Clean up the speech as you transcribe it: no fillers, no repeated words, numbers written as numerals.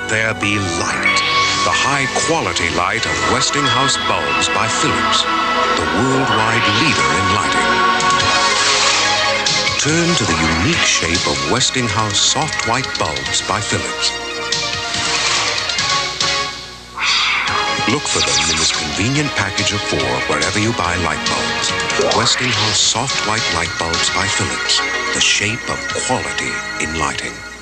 there be light. The high-quality light of Westinghouse Bulbs by Philips, the worldwide leader in lighting. Turn to the unique shape of Westinghouse soft white bulbs by Philips. Look for them in this convenient package of 4 wherever you buy light bulbs. Westinghouse soft white light bulbs by Philips, the shape of quality in lighting.